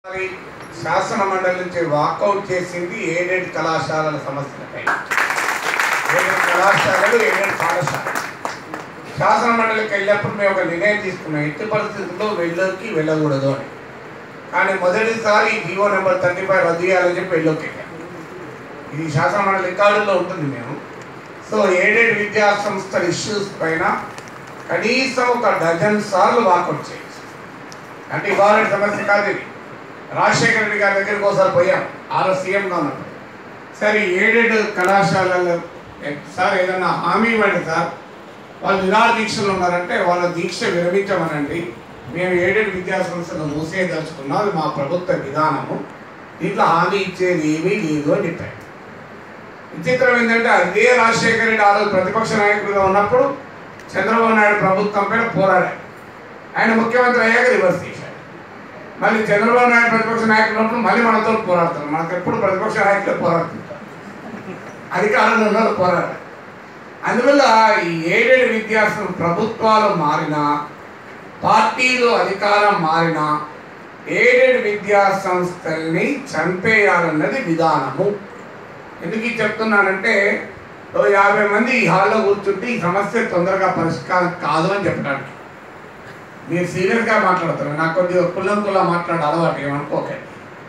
శాసన మండలి నుంచి వాకౌట్ చేసింది ఎయిడెడ్ కళాశాలల సమస్యలపై. ఎయిడెడ్ కళాశాలలు, ఎయిడెడ్ పాఠశాలలు శాసన మండలికి వెళ్ళినప్పుడు మేము ఒక నిర్ణయం తీసుకున్నాం, ఎట్టి పరిస్థితుల్లో వెళ్ళకి వెళ్ళకూడదు అని. కానీ మొదటిసారి జీవో నెంబర్ 35 రద్దు చేయాలని చెప్పి వెళ్ళోకి వెళ్ళాం. ఇది శాసన మండలి రికార్డుల్లో ఉంటుంది. మేము ఎయిడెడ్ విద్యా సంస్థల ఇష్యూస్ పైన కనీసం ఒక డజన్ సార్లు వాకౌట్ చేయొచ్చు. అంటే ఇవాళ సమస్య కాదు ఇది. రాజశేఖర రెడ్డి గారి దగ్గరికి ఒకసారి పోయాం, ఆరో సీఎంగా ఉన్నప్పుడు. సరే ఎయిడెడ్ కళాశాలలో సార్ ఏదన్నా హామీ ఇవ్వండి సార్, వాళ్ళు నిరాహార దీక్షలు ఉన్నారంటే వాళ్ళ దీక్ష విరమించమనండి, మేము ఎయిడెడ్ విద్యా సంస్థలు మూసేయదలుచుకున్నాం, అది మా ప్రభుత్వ విధానము, దీంట్లో హామీ ఇచ్చేది ఏమీ లేదు అని చెప్పారు. విచిత్రం ఏంటంటే అదే రాజశేఖర రెడ్డి ఆ రోజు ప్రతిపక్ష నాయకుడిగా ఉన్నప్పుడు చంద్రబాబు నాయుడు ప్రభుత్వం పైన పోరాడారు. ఆయన ముఖ్యమంత్రి అయ్యాక రివర్స్ చేశారు. మళ్ళీ చంద్రబాబు నాయుడు ప్రతిపక్ష నాయకులు ఉన్నప్పుడు మళ్ళీ మనతో పోరాడుతున్నారు. మనకు ఎప్పుడు ప్రతిపక్ష నాయకులే పోరాడుతుంటారు, అధికారంలో ఉన్న పోరాడారు. అందువల్ల ఈ ఎయిడెడ్ విద్యా ప్రభుత్వాలు మారినా, పార్టీలు అధికారం మారినా ఎయిడెడ్ విద్యా సంస్థల్ని చంపేయాలన్నది విధానము. ఎందుకు చెప్తున్నానంటే 50 మంది ఈ హాల్లో కూర్చుంటే ఈ సమస్య తొందరగా పరిష్కారం కాదు అని చెప్పడానికి. మీరు సీరియస్గా మాట్లాడతారు, నాకు కొద్దిగా కుల్లా మాట్లాడే అలవాటు, ఏమనుకోకండి.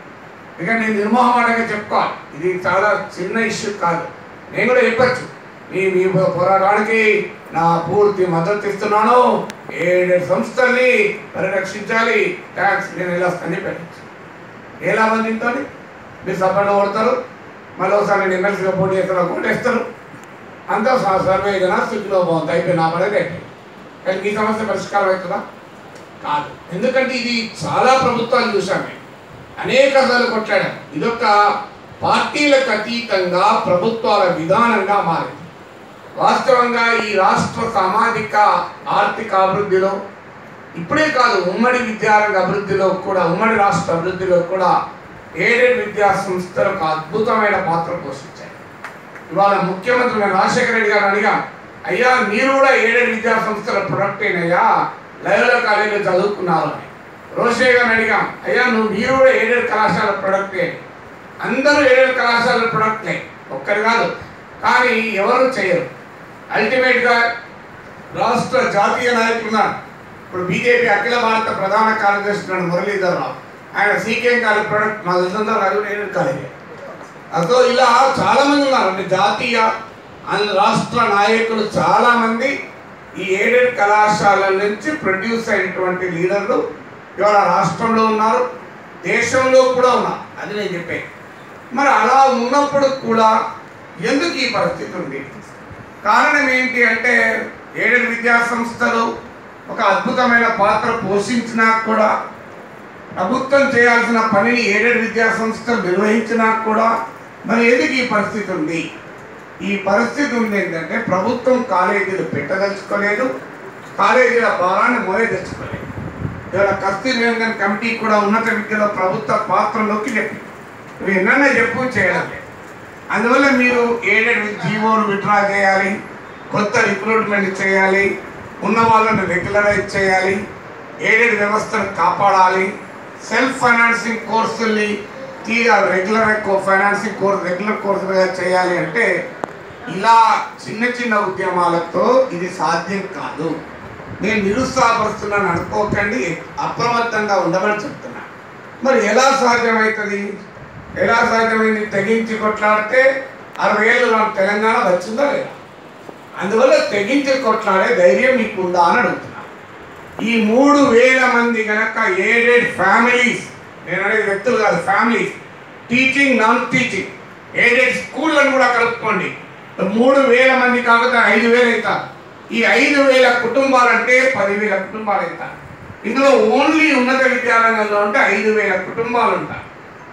ఇక నేను నిర్మోహమాటంగా చెప్పుకోవాలి, ఇది చాలా చిన్న ఇష్యూ కాదు. నేను కూడా చెప్పచ్చు, మీ పోరాటానికి నా పూర్తి మద్దతు ఇస్తున్నాను, ఎయిడెడ్ సంస్థల్ని పరిరక్షించాలి, ట్యాక్స్ నేను ఎలా వస్తానని పెట్టచ్చు. ఎలా మందితో మీరు సపోర్ట్ కొడతారు, మళ్ళీ ఒకసారి నేను ఎమ్మెల్సీగా పోటీ చేస్తాను, కొట్టేస్తారు, అంతా సర్వే అయినా స్థితిలో బాగుంది, అయిపోయి నా పడేది అయిపోయింది. కానీ ఈ సమస్య పరిష్కారం అవుతుందా? కాదు. ఎందుకంటే ఇది చాలా ప్రభుత్వాలు చూసామే, అనేక సార్లు కొట్లాడాం. ఇదొక పార్టీలకు అతీతంగా ప్రభుత్వాల విధానంగా మారింది. వాస్తవంగా ఈ రాష్ట్ర సామాజిక ఆర్థిక అభివృద్ధిలో ఇప్పుడే కాదు, ఉమ్మడి విద్యారంగ అభివృద్ధిలో కూడా, ఉమ్మడి రాష్ట్ర అభివృద్ధిలో కూడా ఎయిడెడ్ విద్యా సంస్థలు ఒక అద్భుతమైన పాత్ర పోషించాయి. ఇవాళ ముఖ్యమంత్రి నేను రాజశేఖర రెడ్డి గారు అడిగాం, అయ్యా మీరు కూడా ఎయిడెడ్ విద్యా సంస్థల ప్రొడక్ట్ అయినయ్యా, లయోలా కాలేజీలో చదువుకున్నారు అని. రోషయ్య గారిని అడిగాం, అయ్యా మీరు కూడా ఎయిడెడ్ కళాశాల ప్రొడక్టే. అందరూ ఎయిడెడ్ కళాశాల ప్రొడక్ట్లే, ఒక్కరు కాదు. కానీ ఎవరు చేయరు. అల్టిమేట్గా రాష్ట్ర జాతీయ నాయకులున్నారు. ఇప్పుడు బీజేపీ అఖిల భారత ప్రధాన కార్యదర్శి మురళీధర్ రావు, ఆయన సీకేఎం కాలేజ్ ప్రొడక్ట్ మా తెలిసిన ఎయిడెడ్ కాలేజీ. అదో ఇలా చాలామంది ఉన్నారు. అంటే జాతీయ రాష్ట్ర నాయకులు చాలామంది ఈ ఎయిడెడ్ కళాశాలల నుంచి ప్రొడ్యూస్ అయినటువంటి లీడర్లు ఇవాళ రాష్ట్రంలో ఉన్నారు, దేశంలో కూడా ఉన్నారు. అది నేను చెప్పాను. మరి అలా ఉన్నప్పుడు కూడా ఎందుకు ఈ పరిస్థితి ఉంది? కారణం ఏంటి అంటే ఎయిడెడ్ విద్యా సంస్థలు ఒక అద్భుతమైన పాత్ర పోషించినా కూడా, ప్రభుత్వం చేయాల్సిన పనిని ఎయిడెడ్ విద్యా సంస్థలు నిర్వహించినా కూడా మరి ఎందుకు ఈ పరిస్థితి ఉంది? ఈ పరిస్థితి ఉంది ఏంటంటే ప్రభుత్వం కాలేజీలు పెట్టదలుచుకోలేదు, కాలేజీల భారాన్ని మోయదలుచుకోలేదు. ఇవాళ కస్తూరి రంగన్ కమిటీ కూడా ఉన్నత విద్యలో ప్రభుత్వ పాత్రలోకి చెప్పి ఇవి ఎన్నైనా చెప్పు చేయడం లేదు. అందువల్ల మీరు ఎయిడెడ్ జీవోలు విత్డ్రా చేయాలి, కొత్త రిక్రూట్మెంట్ చేయాలి, ఉన్న వాళ్ళని రెగ్యులరైజ్ చేయాలి, ఎయిడెడ్ వ్యవస్థను కాపాడాలి, సెల్ఫ్ ఫైనాన్సింగ్ కోర్సుల్ని రెగ్యులర్ ఫైనాన్సింగ్ కోర్సు రెగ్యులర్ కోర్సులుగా చేయాలి. అంటే ఇలా చిన్న చిన్న ఉద్యమాలతో ఇది సాధ్యం కాదు. నేను నిరుత్సాహపరుస్తున్నాను అనుకోకండి, అప్రమత్తంగా ఉండమని చెప్తున్నా. మరి ఎలా సాధ్యమవుతుంది? ఎలా సాధ్యమైంది? తెగించి కొట్లాడితే 60 ఏళ్ళు నాకు తెలంగాణ వచ్చిందా లేదా? అందువల్ల తెగించి కొట్లాడే ధైర్యం మీకు ఉందా అని అడుగుతున్నా. ఈ 3000 మంది కనుక ఎయిడెడ్ ఫ్యామిలీస్, నేను అనేది వ్యక్తులు కాదు, families, teaching non teaching aided స్కూళ్ళను కూడా కలుపుకోండి, 3000 మంది కాకపోతే 5000 అవుతారు. ఈ 5000 కుటుంబాలంటే 10,000 కుటుంబాలు అవుతారు. ఇందులో ఓన్లీ ఉన్నత విద్యారంగంలో ఉంటే 5000 కుటుంబాలు ఉంటాయి.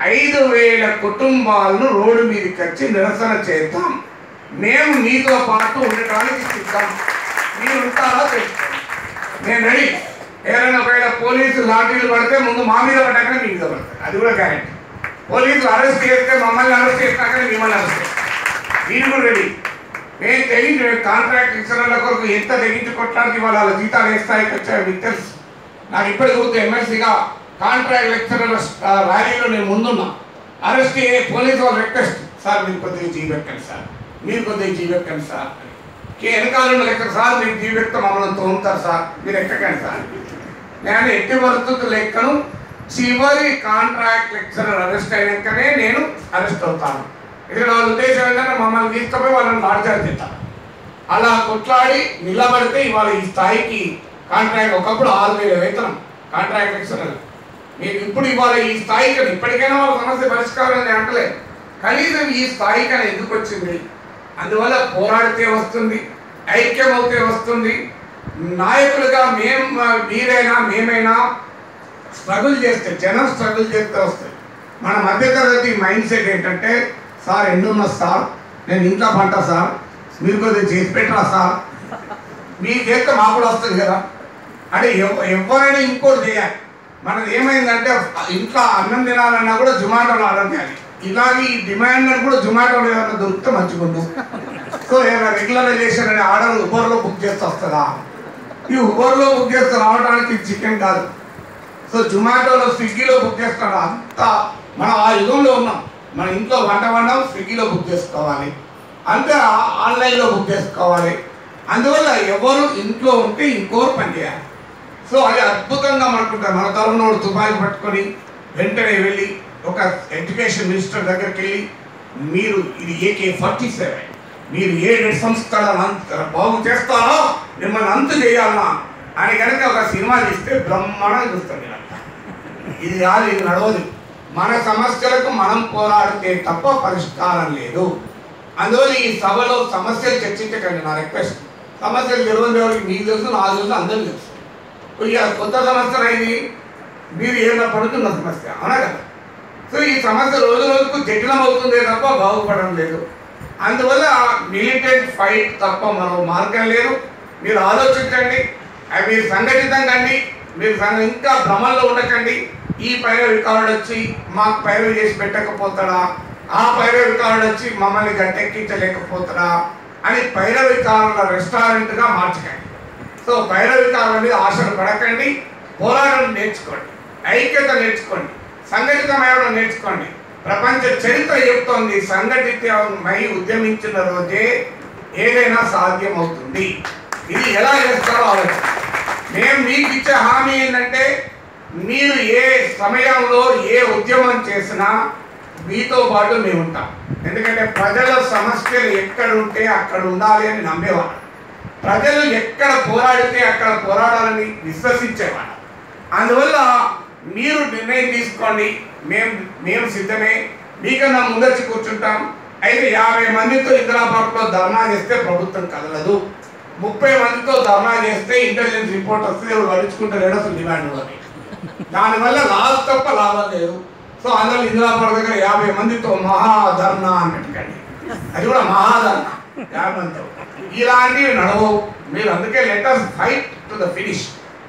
5000 కుటుంబాలను రోడ్డు మీదకి వచ్చి నిరసన చేద్దాం, మేము మీతో పాటు ఉండటానికి సిద్ధం, మీరు ఉంటారా తెలుసుకోండి, నేను రెడీ. ఎవరైనా ఒకవేళ పోలీసులు లాఠీలు పడితే ముందు మా మీద పడ్డాక మీ మీద పడతారు, అది కూడా గ్యారెంటీ. పోలీసులు అరెస్ట్ చేస్తే మమ్మల్ని అరెస్ట్ చేసినాక మిమ్మల్ని అరెస్ట్ చేస్తారు, మీరు కూడా రెడీ. నేను తెగించి కాంట్రాక్ట్ ఇన్సూరెన్ల కొరకు ఎంత తెగించి కొట్టడానికి వాళ్ళ జీతాలు ఏ స్థాయికి వచ్చాయో మీకు తెలుసు. నాకు ఇప్పటికి గుర్తు, ఎమ్మెల్సీగా కాంట్రాక్ట్ లెక్చరర్ ర్యాలీలో నేను ముందున్నా. అరెస్ట్ అయ్యే పోలీసు వాళ్ళు రిక్వెస్ట్, సార్ మీరు కొద్దిగా జీవెక్కండి సార్, మీరు కొద్దిగా జీవెక్కండి సార్. వెనకాల ఉన్న లెక్కరు, సార్ మీరు జీవెక్త మమ్మల్ని తోముతారు సార్, మీరు ఎక్కకండి సార్. నేను ఎట్టి పరిస్థితులు లెక్కను, చివరి కాంట్రాక్ట్ లెక్చరర్ అరెస్ట్ అయినాకనే నేను అరెస్ట్ అవుతాను. ఇక్కడ వాళ్ళ ఉద్దేశం ఏంటంటే మమ్మల్ని తీసుకుపోయి వాళ్ళని లాడ్జాలు తింటారు. అలా కొట్లాడి నిలబడితే ఇవాళ ఈ స్థాయికి కాంట్రాక్ట్, ఒకప్పుడు 6,000 వేతనం కాంట్రాక్ట్ లెక్చరర్, మీకు ఇప్పుడు ఇవాళ ఈ స్థాయికి ఇప్పటికైనా వాళ్ళ సమస్య పరిష్కారం అని అంటలేదు, కనీసం ఈ స్థాయికి అని ఎందుకు వచ్చింది? అందువల్ల పోరాడితే వస్తుంది, ఐక్యం అవుతే వస్తుంది. నాయకులుగా మీరైనా మేమైనా స్ట్రగుల్ చేస్తే, జనం స్ట్రగుల్ చేస్తే వస్తాయి. మన మధ్యతరగతి మైండ్ సెట్ ఏంటంటే, సార్ ఎన్నున్నా సార్, నేను ఇంట్లో పంట సార్, మీరు కొద్దిగా చేసి పెట్టరా సార్, మీరు చేస్తే మాకు కూడా వస్తుంది కదా అంటే ఎవరైనా ఇంకోటి చేయాలి. మనది ఏమైందంటే ఇంట్లో అన్నం తినాలన్నా కూడా జొమాటోలో ఆర్డర్ చేయాలి. ఇలాగే ఈ డిమాండ్ కూడా జొమాటోలో ఏమైనా దొరికితే మంచిగుండు. సో ఏమైనా రెగ్యులరైజేషన్ అనే ఆర్డర్ ఉబర్లో బుక్ చేస్తే వస్తుందా? ఈ ఉబర్లో బుక్ చేస్తే రావడానికి చికెన్ కాదు. సో జొమాటోలో, స్విగ్గీలో బుక్ చేస్తాడు. అంతా మనం ఆ యుగంలో ఉన్నాం. మన ఇంట్లో వంట వండం స్విగ్గీలో బుక్ చేసుకోవాలి, అంతే ఆన్లైన్లో బుక్ చేసుకోవాలి. అందువల్ల ఎవరు ఇంట్లో ఉంటే ఇంకోరు పనిచేయాలి. సో అది అద్భుతంగా మనకుంటారు. మన తరంలో తుపాకి పట్టుకొని వెంటనే వెళ్ళి ఒక ఎడ్యుకేషన్ మినిస్టర్ దగ్గరికి వెళ్ళి, మీరు ఇది AK-47, మీరు 7 సంస్థలను బాగు చేస్తారో మిమ్మల్ని అంతు చేయాలన్నా అని కనుక ఒక సినిమా తీస్తే బ్రహ్మాండంగా చూస్తాం. ఇది కాదు, ఇది నడవదు. మన సమస్యలకు మనం పోరాడితే తప్ప పరిష్కారం లేదు. అందువల్ల ఈ సభలో సమస్యలు చర్చించకండి, నా రిక్వెస్ట్. సమస్యలు తెలియని ఎవరికి మీకు తెలుసు, నాకు తెలుసు, అందరికీ తెలుసు. ఇక కొత్త సమస్యలు అయింది, మీరు ఏమైనా పడుతున్న సమస్య, అవునా కదా? సో ఈ సమస్య రోజు రోజుకు జటిలం అవుతుందే తప్ప బాగుపడడం లేదు. అందువల్ల మిలిటెంట్ ఫైట్ తప్ప మరో మార్గం లేదు. మీరు ఆలోచించండి, మీరు సంఘటితం కండి, మీరు ఇంకా భ్రమంలో ఉండకండి. ఈ పైరవి కార్డు వచ్చి మాకు పైరవి చేసి పెట్టకపోతాడా, ఆ పైరవి కార్డు వచ్చి మమ్మల్ని గట్టెక్కించలేకపోతాడా అని పైరవికారుల రెస్టారెంట్గా మార్చకండి. సో పైరవికారుల మీద ఆశలు పడకండి, పోరాటం నేర్చుకోండి, ఐక్యత నేర్చుకోండి, సంఘటితమయ్యడం నేర్చుకోండి. ప్రపంచ చరిత్ర చెప్తోంది, సంఘటితమై ఉద్యమించిన రోజే ఏదైనా సాధ్యమవుతుంది. ఇది ఎలా చేస్తారో ఆలోచన. మేము మీకు ఇచ్చే హామీ ఏంటంటే, మీరు ఏ సమయంలో ఏ ఉద్యమం చేసినా మీతో పాటు మేము ఉంటాం. ఎందుకంటే ప్రజల సమస్యలు ఎక్కడ ఉంటే అక్కడ ఉండాలి అని నమ్మేవాడు. ప్రజలు ఎక్కడ పోరాడితే అక్కడ పోరాడాలని విశ్వసించేవాడు. అందువల్ల మీరు నిర్ణయం తీసుకోండి, మేము సిద్ధమే, మీకన్నా ముందొచ్చి కూర్చుంటాం. అయితే 50 మందితో ఇందిరాబాద్లో ధర్నా చేస్తే ప్రభుత్వం కదలదు. 30 మందితో ధర్నా చేస్తే ఇంటెలిజెన్స్ రిపోర్ట్ వస్తే పడుచుకుంటారు అసలు డిమాండ్ అని. దానివల్ల లాభం తప్ప లాభం లేదు. సో అందులో ఇందిరాబాద్ దగ్గర 50 మందితో మహాధర్నా అని పెట్టుకండి, అది కూడా మహాధర్నా 50 మందితో. ఇలాంటివి నడవవు. మీరు అందుకే let us fight to the finish.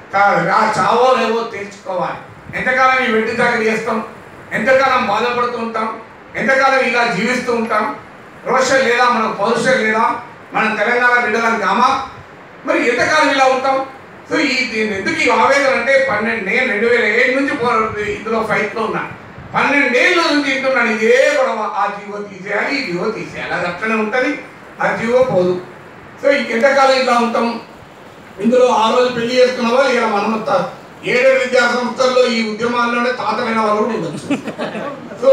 చావో లేవో తెలుసుకోవాలి. ఎంతకాలం ఈ వెట్టి చాకరీ చేస్తాం, ఎంతకాలం బాధపడుతూ ఉంటాం, ఎంతకాలం ఇలా జీవిస్తూ ఉంటాం. రోషం లేదా, మనకు పౌరుషం లేదా, మనం తెలంగాణ బిడ్డలం కామా, మరి ఎంతకాలం ఇలా ఉంటాం? సో దీన్ని ఎందుకు ఈ ఆవేదన అంటే, 12 నేను 2007 నుంచి ఇందులో ఫైట్లో ఉన్నాను. 12 ఏళ్ళ నుంచి తింటున్నాను ఇదే గొడవ. ఆ జీవో తీసేయాలి, ఈ జీవో తీసేయాలి, అది అట్లనే ఉంటుంది, ఆ జీవో పోదు. సో ఎంతకాలం ఇలా ఉంటాం? ఇందులో ఆ రోజు పెళ్లి చేసుకున్న వాళ్ళు ఇలా మనం 7 విద్యా సంస్థల్లో ఈ ఉద్యమాల్లోనే తాతలైన వాళ్ళు కూడా ఉండొచ్చు. సో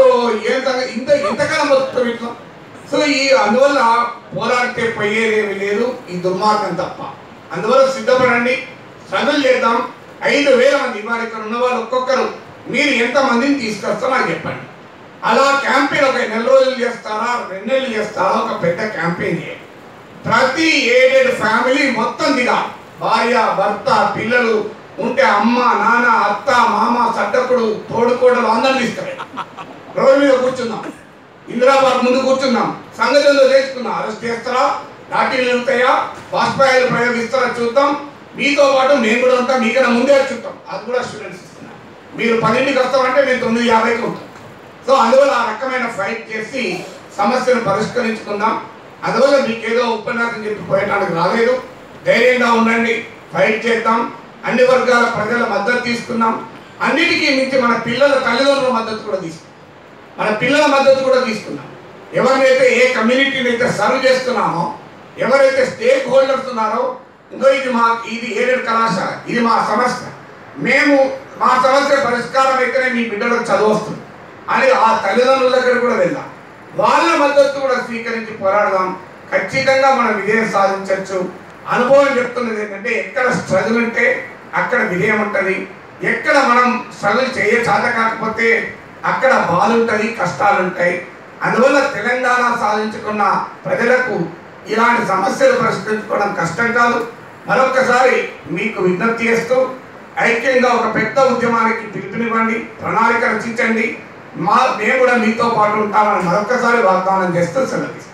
ఎంతకాలం బతుకుతాం ఇట్లా? సో అందువల్ల పోరాడితే పోయేదేమి లేదు, ఈ దుర్మార్గం తప్ప. అందువల్ల సిద్ధపడండి, స్ట్రగుల్ చేద్దాం. 5,000 మంది ఇవాళ ఇక్కడ ఉన్న వాళ్ళు ఒక్కొక్కరు మీరు ఎంతమందిని తీసుకొస్తారో నాకు చెప్పండి. అలా క్యాంపెయిన్ ఒక 4 రోజులు చేస్తారా, 2 నెలలు చేస్తారా, ఒక పెద్ద క్యాంపెయిన్ చేయండి. ప్రతి ఏడెడ్ ఫ్యామిలీ మొత్తం దిగా, భార్య భర్త పిల్లలు ఉంటే అమ్మ నాన్న అత్త మామ సడ్డకుడు తోడుకోడలు అందరిని తీసుకురండి. రోడ్డు మీద కూర్చుందాం, ఇందిరాబాద్ ముందు కూర్చుందాం, సంగతిలో చేసుకుందాం. అరెస్ట్ చేస్తారా, లాఠీలు వెళ్తాయా, బాష్పాయాలు ప్రయోగిస్తారా చూద్దాం. మీతో పాటు మేము కూడా ఉంటాం, మీకన్నా ముందే చూద్దాం. అది కూడా స్టూడెంట్స్ ఇస్తున్నాం. మీరు 10ంటికి వస్తామంటే మేము 9:50కి ఉంటాం. సో అందువల్ల ఆ రకమైన ఫైట్ చేసి సమస్యను పరిష్కరించుకుందాం. అందువల్ల మీకు ఏదో ఉపన్యాసం చెప్పి పోయడానికి రాలేదు. ధైర్యంగా ఉండండి, ఫైట్ చేద్దాం. అన్ని వర్గాల ప్రజల మద్దతు తీసుకుందాం. అన్నిటికీ మించి మన పిల్లల తల్లిదండ్రుల మద్దతు కూడా తీసుకున్నాం. ఎవరినైతే ఏ కమ్యూనిటీని అయితే సర్వ్ చేస్తున్నామో, ఎవరైతే స్టేక్ హోల్డర్స్ ఉన్నారో, ఇంకో ఇది ఎయిడెడ్ కళాశాల, ఇది మా సమస్య, మా సమస్య పరిష్కారం అయితేనే మీ బిడ్డలకు చదువు వస్తుంది అని ఆ తల్లిదండ్రుల దగ్గర కూడా వెళ్దాం. వాళ్ళ మద్దతు కూడా స్వీకరించి పోరాడదాం. ఖచ్చితంగా మనం విజయం సాధించవచ్చు. అనుభవం చెప్తున్నది ఏంటంటే, ఎక్కడ స్ట్రగుల్ ఉంటే అక్కడ విజయం ఉంటుంది. ఎక్కడ మనం స్ట్రగుల్ చేత కాకపోతే అక్కడ బాధ ఉంటుంది, కష్టాలు ఉంటాయి. అందువల్ల తెలంగాణ సాధించుకున్న ప్రజలకు ఇలాంటి సమస్యలు పరిష్కరించుకోవడం కష్టం కాదు. మరొకసారి మీకు విజ్ఞప్తి చేస్తూ ఐక్యంగా ఒక పెద్ద ఉద్యమానికి పిలుపునివ్వండి, ప్రణాళిక రచించండి. మేము కూడా మీతో పాటు ఉంటామని మరొకసారి వాగ్దానం చేస్తూ సెలవు.